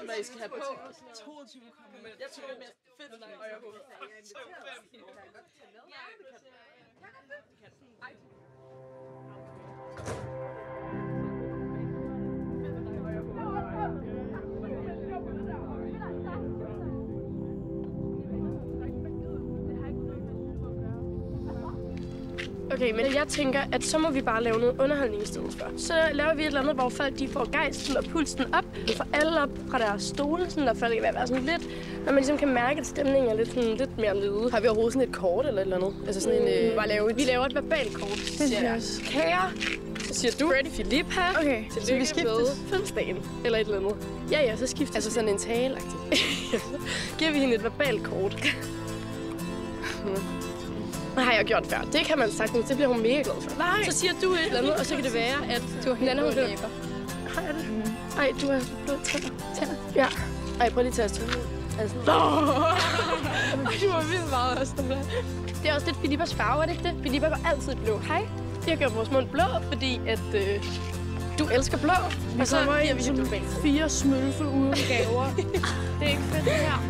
om, hvad I skal have på. 22 kommer. Jeg tror, det er mere fedt, og jeg håber. Okay, men jeg tænker, at så må vi bare lave noget underholdning i stedet for. Så laver vi et eller andet, hvor folk de får gejsten og pulsen op. Vi får alle op fra deres stole, sådan, og folk kan være sådan lidt, når man ligesom kan mærke, at stemningen er lidt mere lede. Har vi overhovedet sådan et kort eller et eller andet? Altså sådan en, bare lave vi laver et verbalt kort. Det siger jeg også. Kære, Så siger du? Freddy Filippa. Okay, så vi skiftes. Fødselsdagen, eller et eller andet. Ja, så skiftes. Altså sådan en tale-agtig. Giver vi hende et verbalt kort. Det har jeg gjort før. Det kan man sagtens. Det bliver hun mega glad for. Nej. Så siger du et eller andet, og så kan det være, at Du har helt blå læber. Har jeg det? Ej, du har blå tænder. Ja. Ej, prøv lige at tage os tænder. Altså. Du var vildt meget også, der. Det er også lidt Filippas farve, er det ikke det? Filippa går altid blå. Hej. Vi har gjort vores mund blå, fordi at du elsker blå. Og så giver vi sådan 4 smølfe ude med gaver. Det er ikke fedt, det her.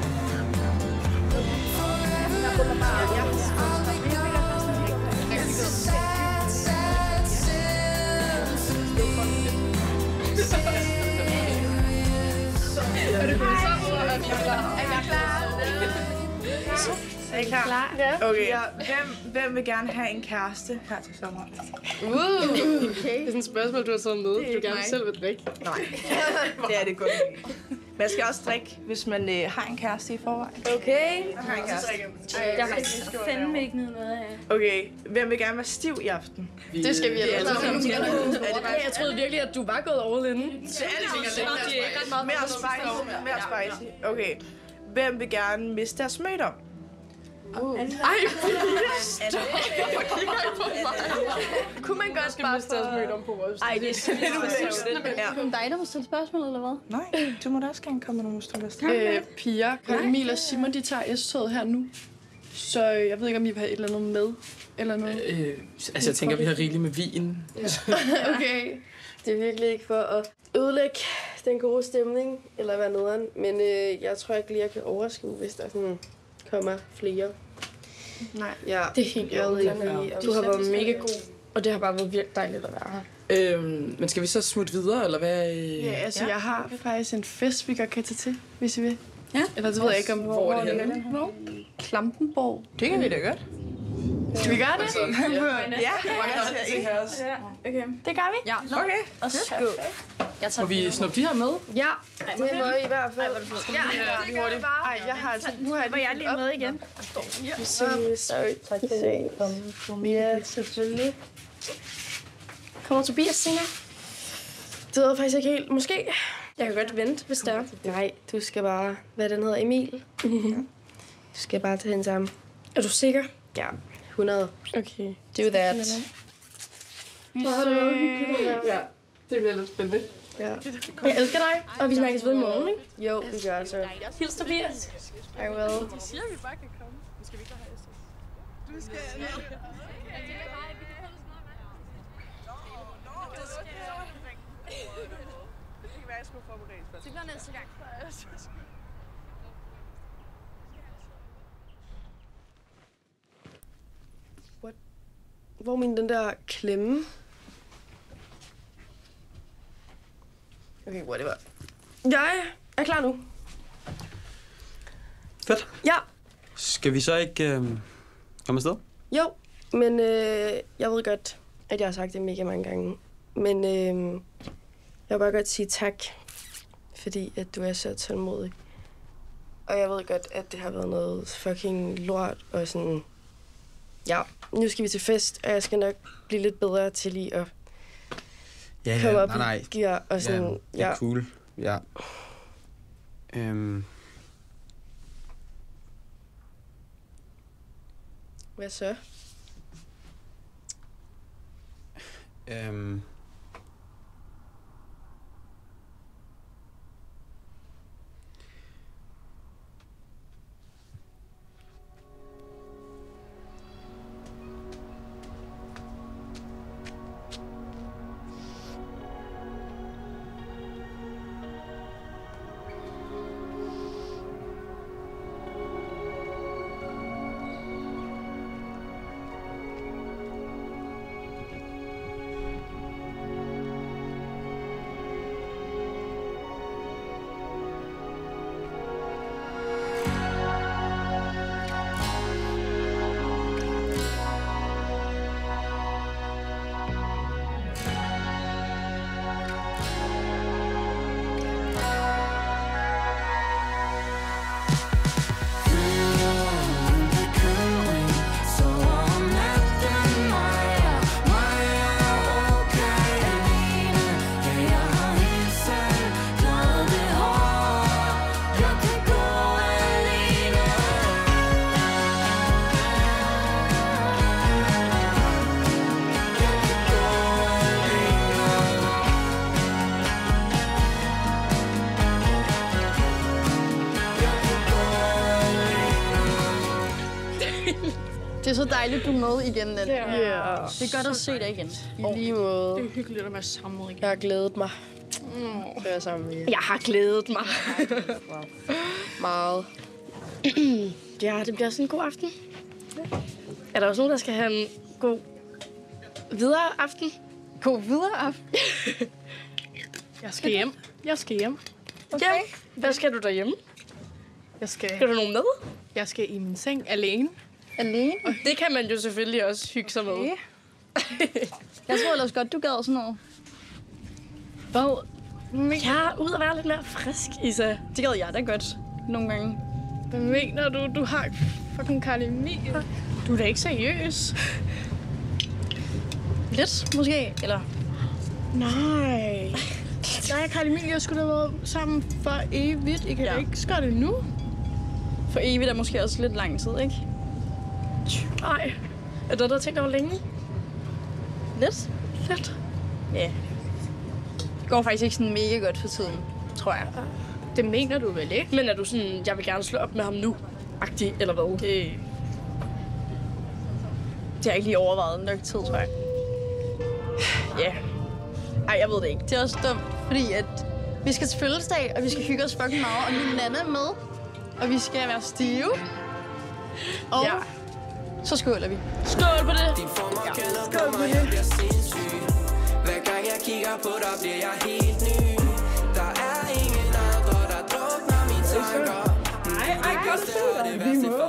Er I klar? Ja. Okay. Hvem vil gerne have en kæreste her til sommer? Okay. Det er sådan et spørgsmål, du har taget med. Du gerne mig. selv vil drikke. Nej, det er det godt. Man skal også drikke, hvis man har en kæreste i forvejen. Okay. Jeg har en kæreste. Jeg har fandme ikke noget af. Okay, hvem vil gerne være stiv i aften? Det skal vi alle sammen. Er det Jeg troede virkelig, at du var gået all in. mere spicy? Mere spicy. Okay. Hvem vil gerne miste deres mødom? Kunne man godt bare miste deres mødom på vores? Ej, det er sådan lidt ulævligt. Er det dig, der må stille spørgsmål, eller hvad? Nej, du må da også gerne komme med nogle stykker. Pia, Emil og Simon, de tager S-toget her nu. Så jeg ved ikke, om I vil have et eller andet med, eller noget. Altså, jeg tænker, vi har rigeligt med vin. Okay. Det er virkelig ikke for at ødelægge den gode stemning, eller være nederen. Men jeg tror ikke lige, jeg kan overskue, hvis der sådan kommer flere. Nej, Ja, det er helt ærligt. du har været mega god, og det har bare været virkelig dejligt at være her. Men skal vi så smutte videre, eller hvad? Ja, altså jeg har faktisk en fest, vi godt kan tage til, hvis I vil. Ja. Eller det ved jeg ikke, om Hvor er det henne? Klampenborg. Det kan vi da godt. Skal vi gøre det? Ja, Okay. Det gør vi. Ja. okay. Og skål. Jeg tager Må vi snuppe de her med? Ja, det må I i hvert fald. Ja, det gør det bare. Ej, jeg har altså... Nu har jeg lige med igen. Sorry. Tak for det. Ja, selvfølgelig. Kommer Tobias senere? Det ved jeg faktisk ikke helt. Måske. Jeg kan godt vente, hvis det er. Nej, du skal bare... Hvad den hedder? Emil? Du skal bare tage hende sammen. Er du sikker? Ja, 100. Okay. Do that. Ja, det bliver lidt spændende. Ja. Jeg elsker dig, og vi snakkes ved i morgen, ikke? Jo, vi gør så. Hils Tobias. I will. De siger, at vi bare kan komme. Nu skal vi ikke have S. Du skal... Det kan være, jeg skulle forberede sig. Det bliver næste gang. What? Hvor er min den der klemme? Okay, whatever. Jeg er klar nu. Fedt. Ja. Skal vi så ikke komme afsted? Jo, men jeg ved godt, at jeg har sagt det mega mange gange. Men jeg vil bare godt sige tak, fordi at du er så tålmodig. Og jeg ved godt, at det har været noget fucking lort og sådan... Ja, nu skal vi til fest, og jeg skal nok blive lidt bedre til lige at komme op i gear og sådan... Ja, det er cool. Ja. Hvad så? Det er så dejligt, du er med igen, Nat. Ja. Det er godt at se dig igen. I lige måde. Det er hyggeligt at være samlet igen. Jeg har glædet mig. Det er sammen med jer. Jeg har glædet mig. Meget. Ja, det bliver sådan en god aften. Er der også nogen, der skal have en god videre aften? God videre aften. Jeg skal hjem. Jeg skal hjem. Okay. Ja. Hvad skal du derhjemme? Skal du nogen med? Jeg skal i min seng alene. Alene? Det kan man jo selvfølgelig også hygge sig med. Okay. Jeg tror ellers godt, du gad sådan noget. Hvad? Ja, ud og være lidt mere frisk, Isa. Det gad jeg da godt nogle gange. Hvad mener du? Du har fucking Carl Emil. Du er da ikke seriøs. Lidt, måske. Eller... Nej. Nej, Carl Emil, jeg skulle da have været sammen for evigt. I kan da ikke gøre det nu. For evigt er måske også lidt lang tid, ikke? Nej. Er det, der tænkt over længe? Lidt. Lidt. Ja. Det går faktisk ikke sådan mega godt for tiden, tror jeg. Det mener du vel ikke? Men er du sådan, jeg vil gerne slå op med ham nu? Agtig, eller hvad? Det har jeg ikke lige overvejet nok tid, tror jeg. Ja. Ej, jeg ved det ikke. Det er også dumt, fordi at vi skal til fødselsdag, og vi skal hygge os fucking meget, og min Nana er med. Og vi skal være stive. Og så skåler vi. Skål på det! Skål på det! Hver gang jeg kigger på dig, bliver jeg helt ny. Der er ingen andre, der drukner mine tanker. Ej, godt det. Vi må.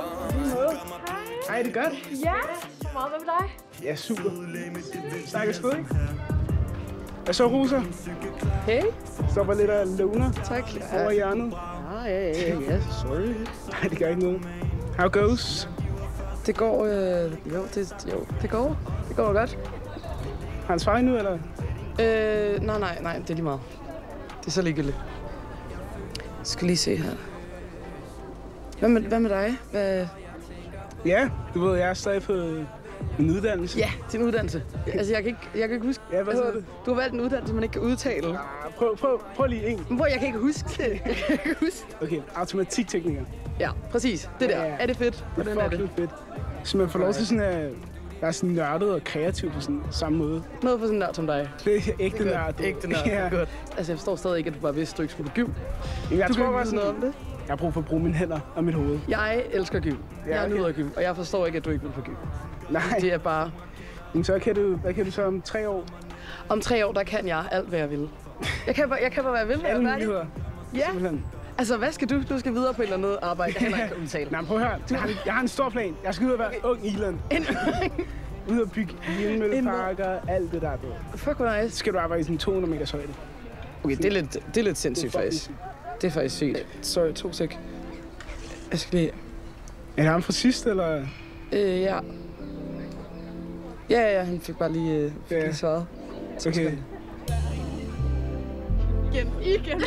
Ej, det er godt. Ja, meget med dig. Ja, super. Snakkes skud, ikke? Hvad så, Rosa? Hey. Stopper lidt af Luna. Tak. Over hjørnet. Ja, sorry. Nej, det gør ikke noget. How goes? Det går, det går godt. Har han svaret nu, eller? Nej, det er lige meget. Det er så ligegyldigt. Jeg skal lige se her. Hvad med dig? Ja, du ved, jeg er stadig på en uddannelse. Ja, din uddannelse. Altså, jeg kan ikke huske. Ja, hvad hedder det? Du har valgt en uddannelse, man ikke kan udtale. Prøv lige en. Hvor jeg kan ikke huske det. Okay, automatiktekniker. Ja, præcis. Det der. Ja. Er det fedt? Det Hvordan er er det? fucking fedt. Så man får lov til sådan at være sådan nørdet og kreativ på sådan samme måde. Noget for sådan en nørd som dig. Det er ægte nørd. Ægte nørd. Ja. Godt. Altså, jeg forstår stadig ikke, at du bare vidste, at du ikke skulle på gym. Jeg Du tror kan bare ikke vide sådan noget om det. Jeg har brug for at bruge mine hænder og mit hoved. Jeg elsker gym. Ja, Jeg okay. nyder gym, og jeg forstår ikke, at du ikke vil på gym. Nej, Det er bare... men så hvad kan du så om 3 år? Om 3 år, der kan jeg alt, hvad jeg vil. Jeg kan bare, hvad jeg vil. Alle muligheder. Ja. Simpelthen. Altså, hvad skal du? Du skal videre på et eller andet arbejde, jeg heller ikke kan udtale. Nej, men prøv at høre. Jeg har en stor plan. Jeg skal ud og være ung Elon. Ud og bygge vindmølleparker, alt det der. Fuck, hvor nice. Så skal du arbejde i sådan 200 meters højde. Okay, det er lidt sindssygt, faktisk. Det er faktisk sygt. Sorry, 2 sek. Jeg skal lige... Er det ham fra sidst, eller? Ja. Ja, han fik bare lige, lige svaret. Okay. Igen.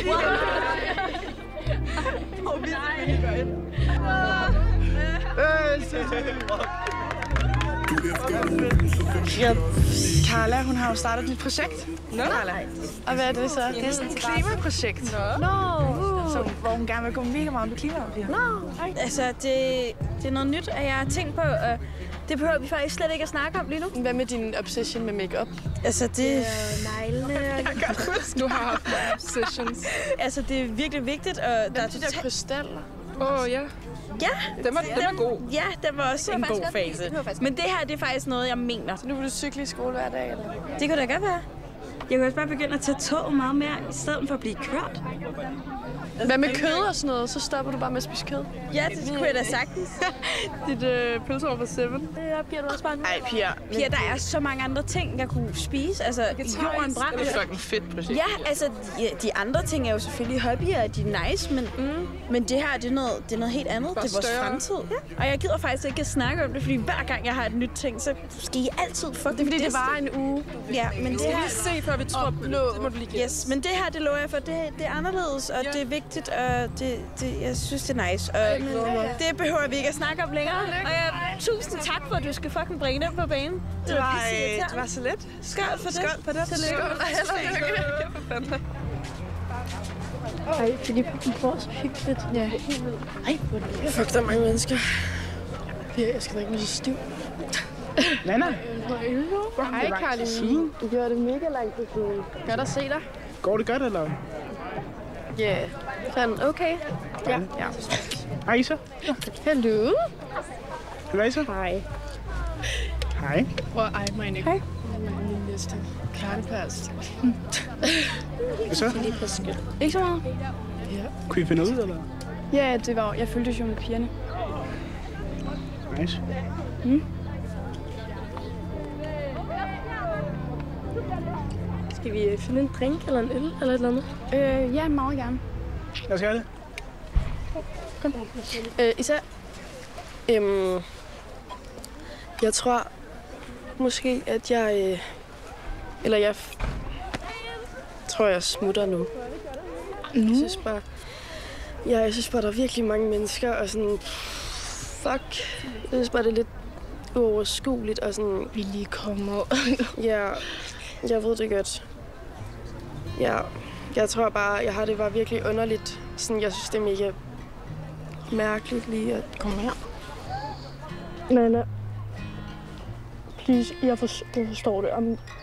Carla, hun har jo startet et nyt projekt. Nå. Og hvad er det så? Det er sådan et klimaprojekt. Hvor hun gerne vil gå mega meget med klimaet. Altså, det er noget nyt, at jeg har tænkt på, og det behøver vi faktisk slet ikke at snakke om lige nu. Hvad med din obsession med makeup? Altså, det... Neglene... Du har haft mange obsessions. Altså, det er virkelig vigtigt, og der er De der krystaller. Ja. Ja, Den var god. Ja, den var også en god fase. Men det her, det er faktisk noget, jeg mener. Så nu vil du cykle i skole hver dag, eller? Det kunne da godt være. Jeg kan også bare begynde at tage toget meget mere, i stedet for at blive kørt. Hvad med kød og sådan noget? Så stopper du bare med at spise kød. Ja, det kunne jeg da sagtens. Dit pølseår fra 7. Det er Pia, du også bare nu. Ej, Pia. Pia, der er så mange andre ting, jeg kunne spise. Altså, jorden brænder. Det er fucking fedt projekt. Ja, altså, de andre ting er jo selvfølgelig hobbyer, og de er nice, men det her, det er noget helt andet. Bare det er vores større. fremtid. Ja. Og jeg gider faktisk ikke at snakke om det, fordi hver gang jeg har et nyt ting, så skal I altid fucking Det er fordi, det var en uge. Ja, men det her... Se, før vi tror på det. Det må du lige Yes, men det her, det lover jeg for, det er anderledes, og det er vigtigt, og jeg synes, det er nice. Og det behøver vi ikke at snakke om længere. Og tusind tak for, at du skal fucking bringe den på banen. Det var så let. Skål for det. Skål på det. Tillykke. Ej, Philip, du får så hyggeligt. Ja. Ej, fuck, der er mange mennesker. Jeg skal da ikke blive så stiv. Nana. Hej, Karoline. Du gjorde det mega lang tid siden. Godt at se dig. Går det godt, eller? Ja, sådan okay. Ja. Hej, Isa. Hallo. Hej, Isa. Hej. Hej. Ej, mig ikke. Hej. Min næste. Klartepast. Hvad så? Ikke så meget? Kunne I finde ud, eller? Ja, det var... Jeg følte jo med pigerne. Nice. Skal vi finde en drink eller en øl eller et eller andet? Ja, meget gerne. Lad os gøre det. Især... jeg tror måske, at jeg... tror, jeg smutter nu. Jeg synes bare... Jeg synes bare, der er virkelig mange mennesker, og sådan... Fuck. Jeg synes bare, det er lidt uoverskueligt, og sådan... Vi lige kommer. Ja, jeg ved det godt. Ja, jeg tror bare, jeg har det bare virkelig underligt. Sådan, jeg synes, det er mega mærkeligt lige at... Kom her. Nana. Please, jeg forstår det.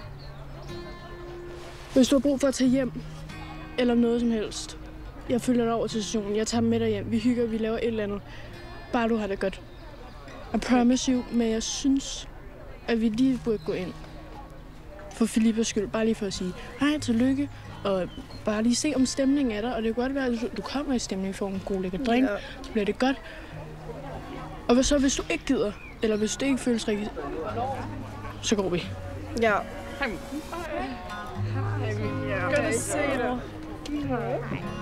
Hvis du har brug for at tage hjem, eller noget som helst, jeg følger dig over til stationen. Jeg tager med dig hjem. Vi hygger, vi laver et eller andet. Bare du har det godt. I promise you, men jeg synes, at vi lige burde gå ind. For Filippas skyld, bare lige for at sige hej, tillykke, og bare lige se, om stemningen er der. Og det kan godt være, at du kommer i stemning for en god lækker drink, så bliver det godt. Og hvad så, hvis du ikke gider, eller hvis det ikke føles rigtigt, så går vi. Ja. Hej. Godt at se dig. Hej.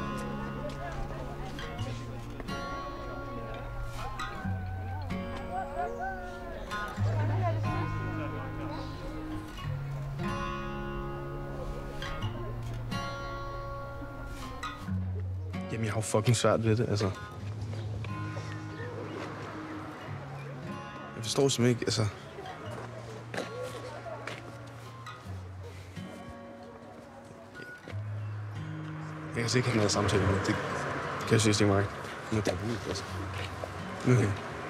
Jamen, jeg har jo fucking svært ved det, altså. Jeg forstår simpelthen ikke, altså... Jeg kan sikkert ikke have noget samtale med det. Det kan jeg synes ikke meget. Nu er det ud, altså. Okay.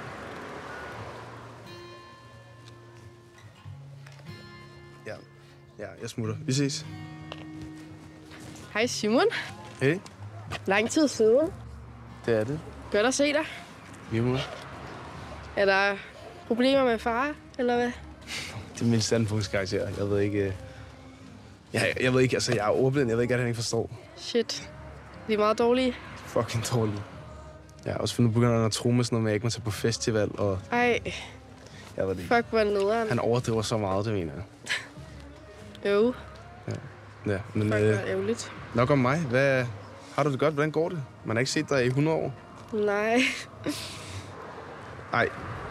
Ja, jeg smutter. Vi ses. Hej Simon. Hey. Lang tid siden. Det er det. Godt at se dig. Jo. Er der problemer med far, eller hvad? Det er min standpunktskarakter. Jeg ved ikke... Jeg ved ikke, altså jeg er ordblind. Jeg ved ikke, at han ikke forstår. Shit. Vi er meget dårlige. Fucking dårlige. Jeg har også fundet begynder at tro med sådan noget med, at jeg ikke må tage på festival, og... Ej. Jeg ved det ikke. Fuck, hvor nederen. Han overdriver så meget, det mener jeg. Jo. Ja, men... Fuck, hvor ærgerligt. Nok om mig. Hvad... Har du det godt? Hvordan går det? Man har ikke set dig i 100 år. Nej. Ej.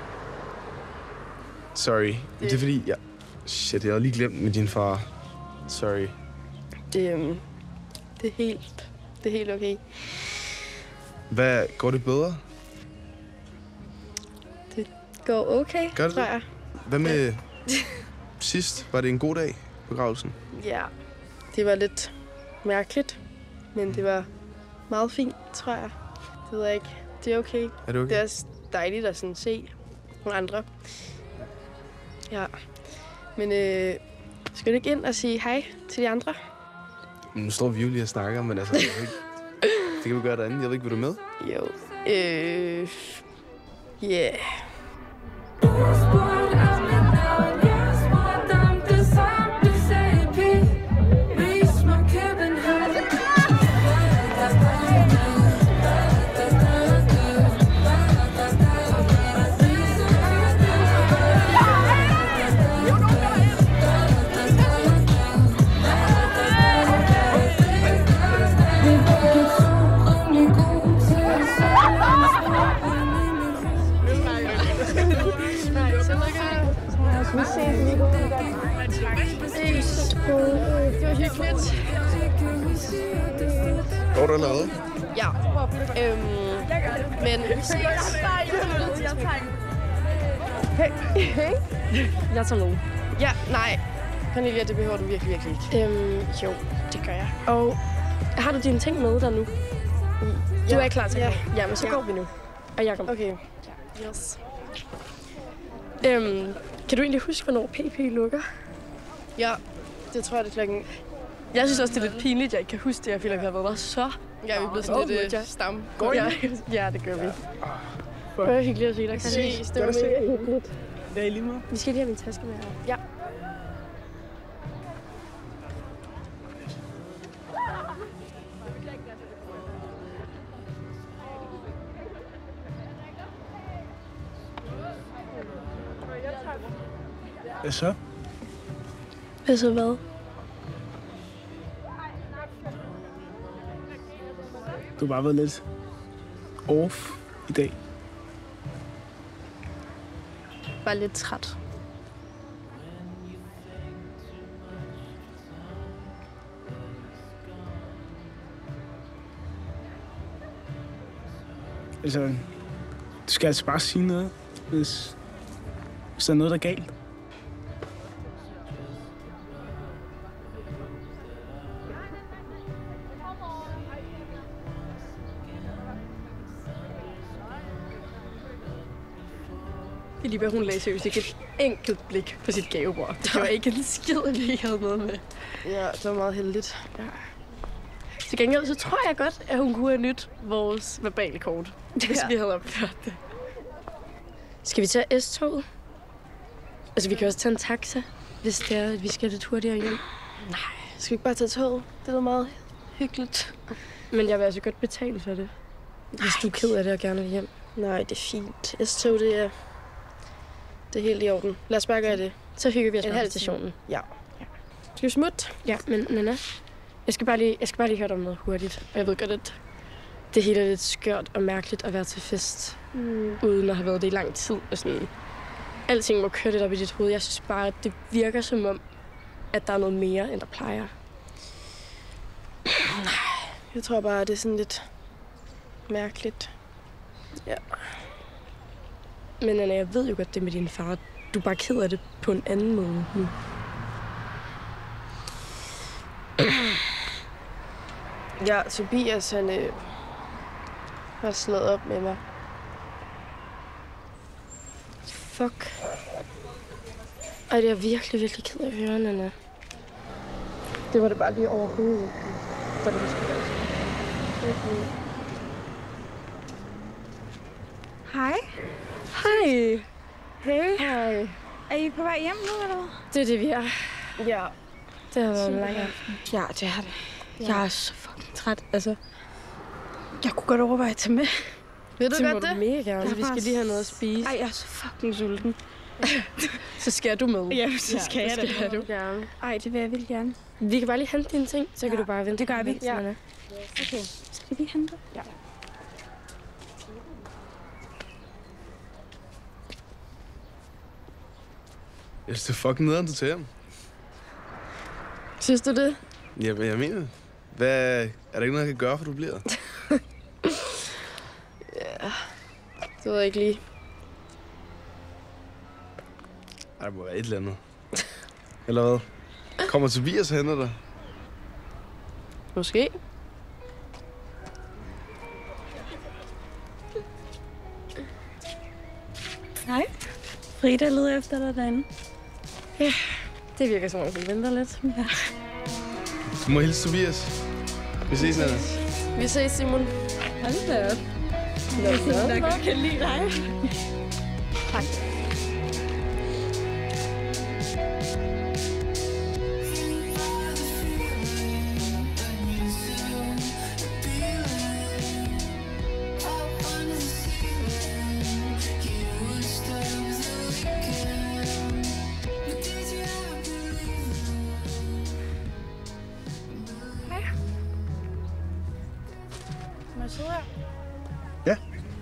Sorry. Det er fordi, jeg... Shit, jeg havde lige glemt med din far. Sorry. Det er helt okay. Hvad... Går det bedre? Det går okay, Gør det tror jeg. Hvad med sidst? Var det en god dag, begravelsen? Ja, det var lidt mærkeligt, men det var meget fint, tror jeg. Det ved jeg ikke. Det er okay. Er det okay? Det er også dejligt at sådan se nogle andre. Ja. Men skal du ikke ind og sige hej til de andre? Nu står vi jo lige og snakker, men altså... Jeg ved ikke, det kan vi gøre derinde. Jeg ved ikke, vil du med? Jo. Yeah. Det var hyggeligt. Går du eller hvad? Ja. Men vi ses. Hey. Jeg tager nogen. Ja, nej. Cornelia, det behøver du virkelig ikke. Jo, det gør jeg. Og har du dine ting med der nu? Du er klar til at gå? Ja, men så går vi nu. Og jeg kommer. Okay. Yes. Kan du egentlig huske, hvornår PP lukker? Ja, det tror jeg, det er klokken. Jeg synes også, det er lidt pinligt, jeg ikke kan huske det. Jeg føler, at vi har været der så. Ja, vi er blevet sådan lidt stam. Går ja, ja, det gør vi. Det var hyggeligt at se dig. Ses, det var mega hyggeligt. Det er lige meget. Vi skal lige have min taske med her. Ja. Hvad så? Hvad så hvad? Du har bare været lidt off i dag. Bare lidt træt. Altså, du skal altså bare sige noget, hvis der er noget, der er galt. Filippa, hun lagde seriøst ikke et enkelt blik på sit gavebord. Det var ikke en skid, at vi ikke havde noget med. Ja, det var meget heldigt. Ja. Til gengæld så tror jeg godt, at hun kunne have nyt vores verbale kort, hvis vi havde opført det. Skal vi tage S-toget? Altså, vi kan også tage en taxa, hvis det er, at vi skal lidt hurtigere hjem. Nej, skal vi ikke bare tage toget? Det er meget hyggeligt. Men jeg vil altså godt betale for det, hvis du er ked af det og gerne vil hjem. Nej, det er fint. S-tog, det er helt i orden. Lad os bare gøre det. Så hygger vi os En på halv stationen. Ja. Skal vi smutte? Ja, men Nana, jeg skal bare lige høre dig om noget hurtigt. Og jeg ved godt, at det hele er lidt skørt og mærkeligt at være til fest, uden at have været det i lang tid. Og sådan, alting må køre lidt op i dit hoved. Jeg synes bare, at det virker som om, at der er noget mere, end der plejer. Nej, jeg tror bare, det er sådan lidt mærkeligt. Ja. Men Nana, jeg ved jo godt det med din far. Du er bare ked af det på en anden måde nu. Ja, Tobias, han har slået op med mig. Fuck. Ej, det er jeg virkelig, virkelig ked af at høre, Nana. Det var det bare lige overhovedet. For det skulle være. Hej. Hej. Hey. Hej. Er I på vej hjem nu, eller hvad? Det er det, vi er. Ja. Det har været en lang aften. Ja, det er det. Ja. Jeg er så fucking træt. Altså, jeg kunne godt overveje at tage med. Vil du det godt må det? du mega gerne. Vi skal lige have noget at spise. Ej, jeg er så fucking sulten. Så skal du med. Ja, så skal jeg det. det. Du gerne. Ej, det vil jeg vildt gerne. Vi kan bare lige hente dine ting, så kan du bare vente. Det gør vi. Ja. Okay, skal vi hente? Ja. Jeg synes, det er fucking nederen, du tager ham. Synes du det? Ja, men jeg mener det. Hvad, er der ikke noget, jeg kan gøre, for du bliver? Ja, det ved jeg ikke lige. Ej, der må være et eller andet. Eller hvad? Kommer Tobias og henter dig? Måske. Hej. Frida leder efter dig derinde. Ja, det virker som om, hun venter lidt. Ja. Du må hilse Tobias. Vi ses, Nana. Vi ses, Simon. Hold da op. Jeg godt kan lide dig. Tak. Må jeg sidde her? Ja.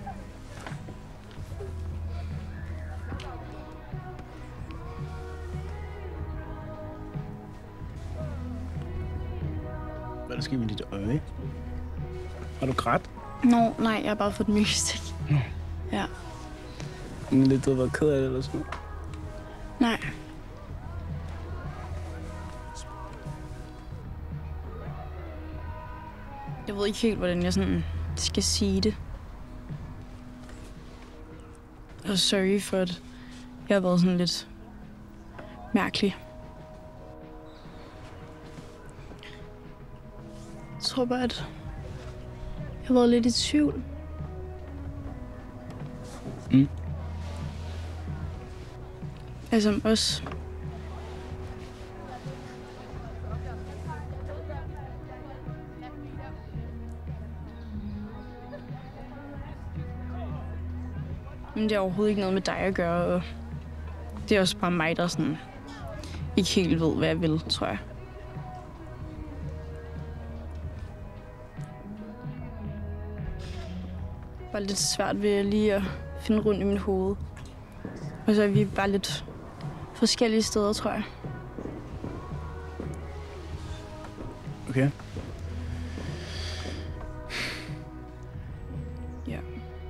Hvad er der sket med dit øje? Har du grædt? Nå, nej, jeg har bare fået mygstik. Nå. Ja. Men lidt, du har været ked af det eller sådan noget? Nej. Jeg ved ikke helt, hvordan jeg sådan skal sige det. Og sorry for, at jeg har været sådan lidt mærkelig. Jeg tror bare, at jeg har været lidt i tvivl. Altså også. Men det er overhovedet ikke noget med dig at gøre, og det er også bare mig, der sådan ikke helt ved, hvad jeg vil, tror jeg. Bare lidt svært ved lige at finde rundt i mit hoved. Og så er vi bare lidt forskellige steder, tror jeg. Okay. Ja.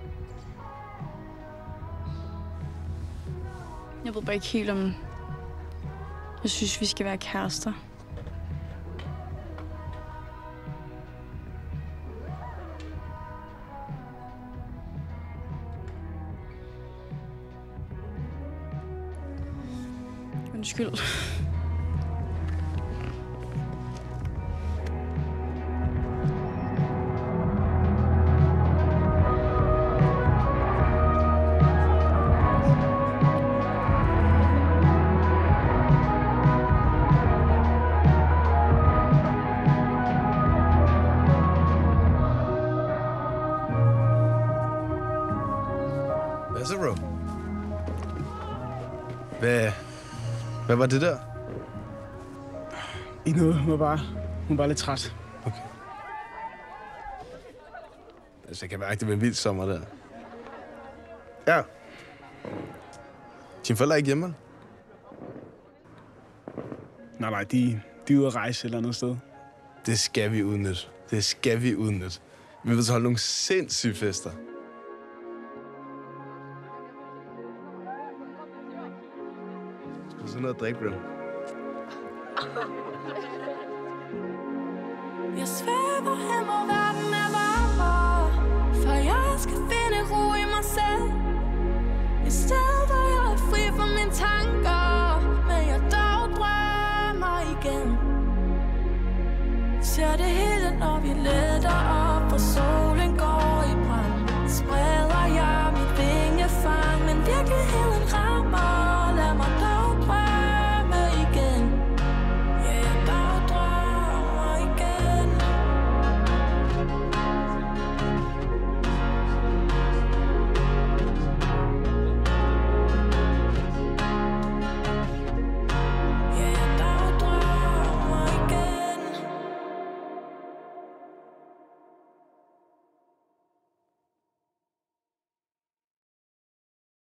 Jeg ved bare ikke helt, om jeg synes, vi skal være kærester. Undskyld. Hvad så, bro? Hvad var det der? Ikke noget. Hun var bare lidt træt. Okay. Altså, jeg kan mærke, det var en vild sommer der. Ja. Dine forældre er ikke hjemme? Nej, de er ude at rejse et eller andet sted. Det skal vi udnytte. Det skal vi udnytte. Vi vil så holde nogle sindssyge fester. Skal du sådan noget at drikke, bro? Jeg svæver hen mod verden.